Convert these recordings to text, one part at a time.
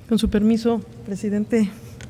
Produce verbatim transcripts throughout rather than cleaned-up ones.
Con su permiso, presidente.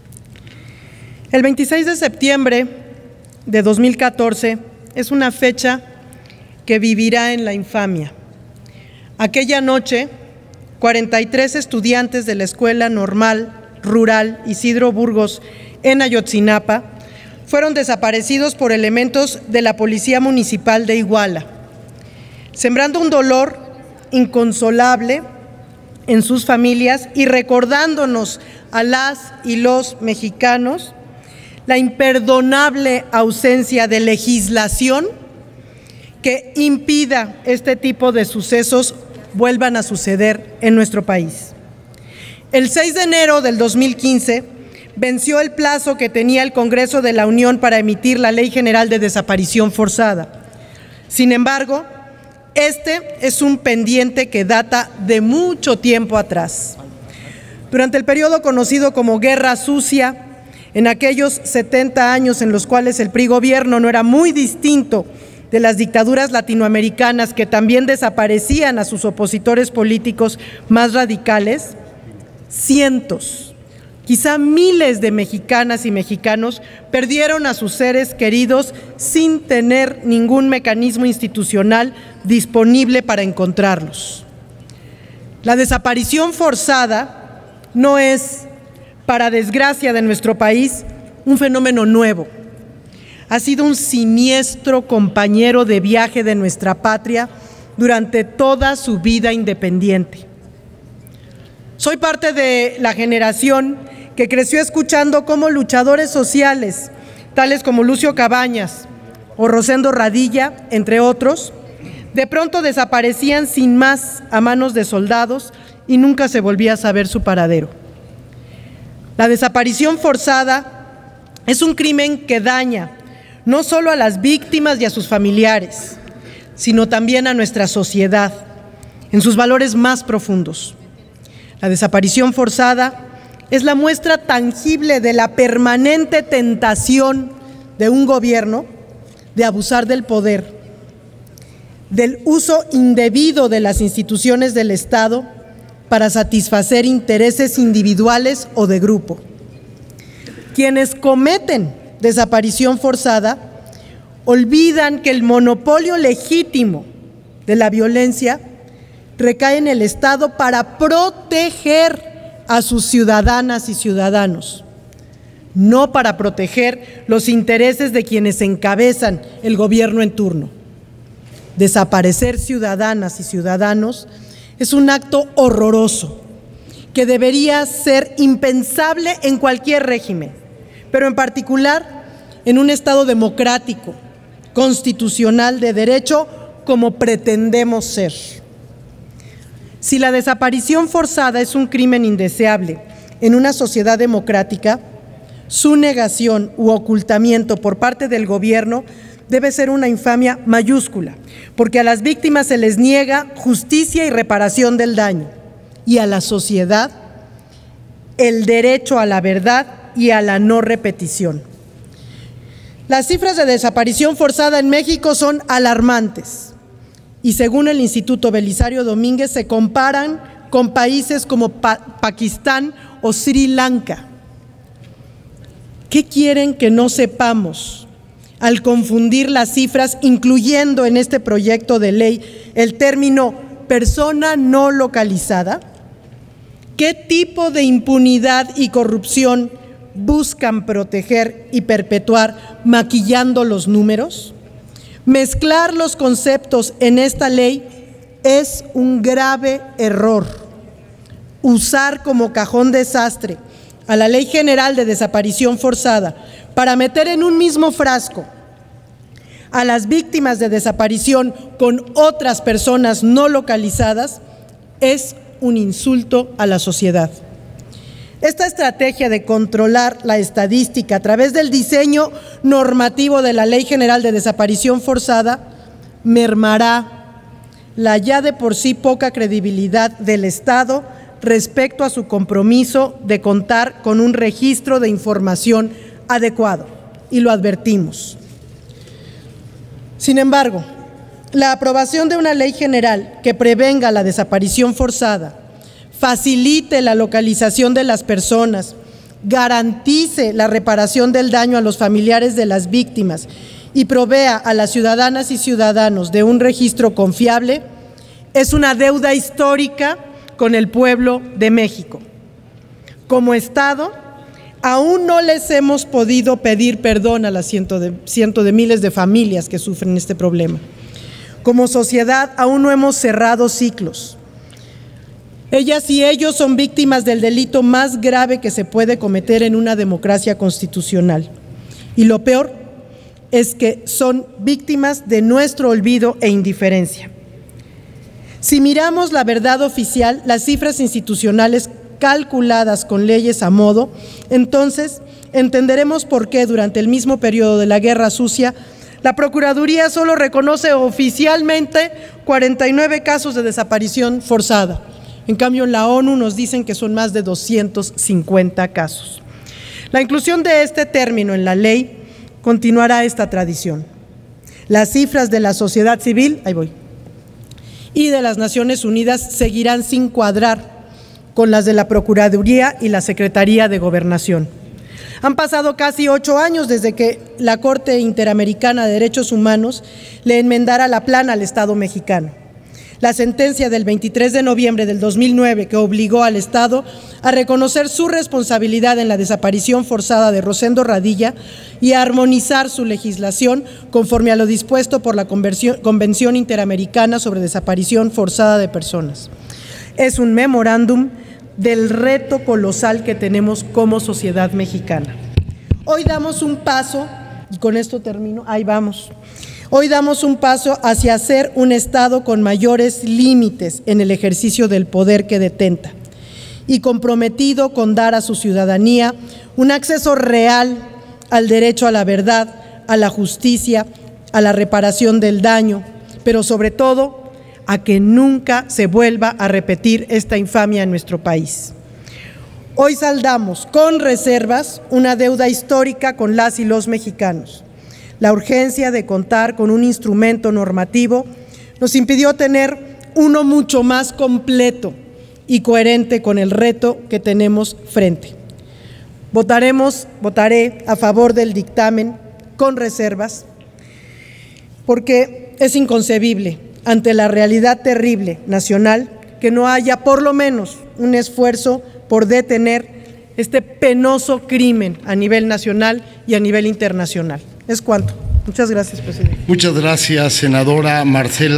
El veintiséis de septiembre de dos mil catorce es una fecha que vivirá en la infamia. Aquella noche, cuarenta y tres estudiantes de la Escuela Normal Rural Isidro Burgos en Ayotzinapa fueron desaparecidos por elementos de la Policía Municipal de Iguala, sembrando un dolor inconsolable en sus familias y recordándonos a las y los mexicanos la imperdonable ausencia de legislación que impida este tipo de sucesos vuelvan a suceder en nuestro país. El seis de enero del dos mil quince venció el plazo que tenía el Congreso de la Unión para emitir la Ley General de Desaparición Forzada. Sin embargo, este es un pendiente que data de mucho tiempo atrás. Durante el periodo conocido como Guerra Sucia, en aquellos setenta años en los cuales el P R I gobierno no era muy distinto de las dictaduras latinoamericanas que también desaparecían a sus opositores políticos más radicales, cientos, quizá miles de mexicanas y mexicanos perdieron a sus seres queridos sin tener ningún mecanismo institucional disponible para encontrarlos. La desaparición forzada no es, para desgracia de nuestro país, un fenómeno nuevo. Ha sido un siniestro compañero de viaje de nuestra patria durante toda su vida independiente. Soy parte de la generación que creció escuchando cómo luchadores sociales, tales como Lucio Cabañas o Rosendo Radilla, entre otros, de pronto desaparecían sin más a manos de soldados y nunca se volvía a saber su paradero. La desaparición forzada es un crimen que daña no solo a las víctimas y a sus familiares, sino también a nuestra sociedad, en sus valores más profundos. La desaparición forzada es la muestra tangible de la permanente tentación de un gobierno de abusar del poder, del uso indebido de las instituciones del Estado para satisfacer intereses individuales o de grupo. Quienes cometen desaparición forzada olvidan que el monopolio legítimo de la violencia recae en el Estado para proteger a sus ciudadanas y ciudadanos, no para proteger los intereses de quienes encabezan el gobierno en turno. Desaparecer ciudadanas y ciudadanos es un acto horroroso que debería ser impensable en cualquier régimen, pero en particular en un Estado democrático, constitucional, de derecho, como pretendemos ser. Si la desaparición forzada es un crimen indeseable en una sociedad democrática, su negación u ocultamiento por parte del gobierno debe ser una infamia mayúscula, porque a las víctimas se les niega justicia y reparación del daño, y a la sociedad el derecho a la verdad y a la no repetición. Las cifras de desaparición forzada en México son alarmantes y según el Instituto Belisario Domínguez se comparan con países como pa Pakistán o Sri Lanka. ¿Qué quieren que no sepamos al confundir las cifras, incluyendo en este proyecto de ley el término persona no localizada? ¿Qué tipo de impunidad y corrupción buscan proteger y perpetuar maquillando los números? Mezclar los conceptos en esta ley es un grave error. Usar como cajón desastre a la Ley General de Desaparición Forzada para meter en un mismo frasco a las víctimas de desaparición con otras personas no localizadas es un insulto a la sociedad. Esta estrategia de controlar la estadística a través del diseño normativo de la Ley General de Desaparición Forzada mermará la ya de por sí poca credibilidad del Estado respecto a su compromiso de contar con un registro de información adecuado, y lo advertimos. Sin embargo, la aprobación de una ley general que prevenga la desaparición forzada facilite la localización de las personas, garantice la reparación del daño a los familiares de las víctimas y provea a las ciudadanas y ciudadanos de un registro confiable, es una deuda histórica con el pueblo de México. Como Estado, aún no les hemos podido pedir perdón a las cientos de, cientos de miles de familias que sufren este problema. Como sociedad, aún no hemos cerrado ciclos. Ellas y ellos son víctimas del delito más grave que se puede cometer en una democracia constitucional. Y lo peor es que son víctimas de nuestro olvido e indiferencia. Si miramos la verdad oficial, las cifras institucionales calculadas con leyes a modo, entonces entenderemos por qué durante el mismo periodo de la Guerra Sucia la Procuraduría solo reconoce oficialmente cuarenta y nueve casos de desaparición forzada. En cambio, en la ONU nos dicen que son más de doscientos cincuenta casos. La inclusión de este término en la ley continuará esta tradición. Las cifras de la sociedad civil, ahí voy, y de las Naciones Unidas seguirán sin cuadrar con las de la Procuraduría y la Secretaría de Gobernación. Han pasado casi ocho años desde que la Corte Interamericana de Derechos Humanos le enmendara la plana al Estado mexicano. La sentencia del veintitrés de noviembre del dos mil nueve que obligó al Estado a reconocer su responsabilidad en la desaparición forzada de Rosendo Radilla y a armonizar su legislación conforme a lo dispuesto por la Convención Interamericana sobre Desaparición Forzada de Personas. Es un memorándum del reto colosal que tenemos como sociedad mexicana. Hoy damos un paso, y con esto termino, ahí vamos. Hoy damos un paso hacia ser un Estado con mayores límites en el ejercicio del poder que detenta y comprometido con dar a su ciudadanía un acceso real al derecho a la verdad, a la justicia, a la reparación del daño, pero sobre todo a que nunca se vuelva a repetir esta infamia en nuestro país. Hoy saldamos con reservas una deuda histórica con las y los mexicanos. La urgencia de contar con un instrumento normativo nos impidió tener uno mucho más completo y coherente con el reto que tenemos frente. Votaremos, votaré a favor del dictamen con reservas, porque es inconcebible ante la realidad terrible nacional que no haya por lo menos un esfuerzo por detener este penoso crimen a nivel nacional y a nivel internacional. Es cuanto. Muchas gracias, presidente. Muchas gracias, senadora Marcela.